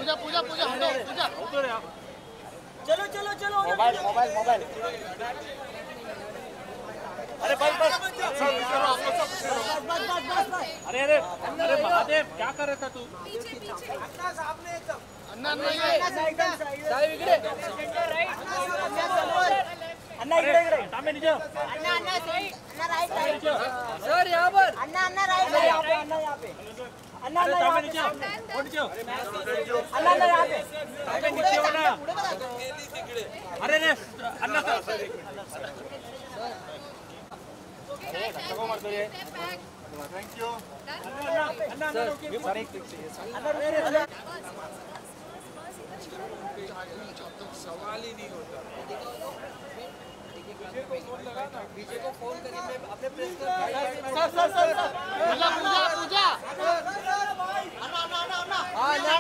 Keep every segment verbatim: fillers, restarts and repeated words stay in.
पूजा पूजा पूजा हटो पूजा उधर आओ। चलो चलो चलो मोबाइल मोबाइल मोबाइल अरे बस बस अरे अरे अरे महादेव क्या कर रहा था तू? अन्ना सामने एकदम अन्ना अन्ना ये साहेब इकडे अन्ना इकडे इकडे सामने नीचे अन्ना अन्ना सही अन्ना राइट राइट सर यहाँ पर अन्ना अन्ना राइट यहाँ पे अन्ना यहाँ पे अन्ना अन्ना यहाँ सामने पे नीचे और नीचे अन्ना अन्ना यहाँ पे सामने नीचे हो ना। अरे अरे Anna sir thank you Anna Anna sir एक सवाल ही नहीं होता। डीजे को फोन करिए मैं अपने press sir sir sir Pooja Pooja Pooja Anna Anna Anna Anna हाँ ना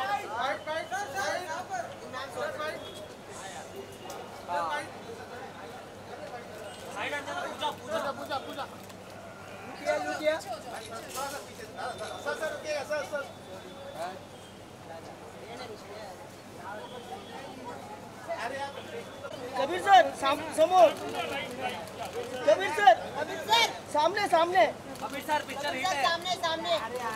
पूजा पूजा पूजा क्या लुटिया सर सर रुकिएगा सर सर कबीर सर समोर कबीर सर कबीर सर सामने सामने Kabir sir picture hit sir है। सामने सामने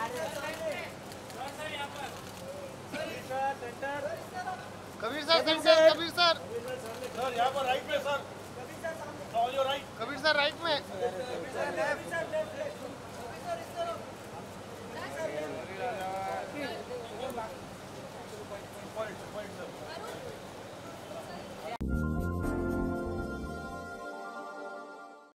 Kabir sir centre Kabir sir sir यहाँ पर राइट में सर कबीर सर राइट में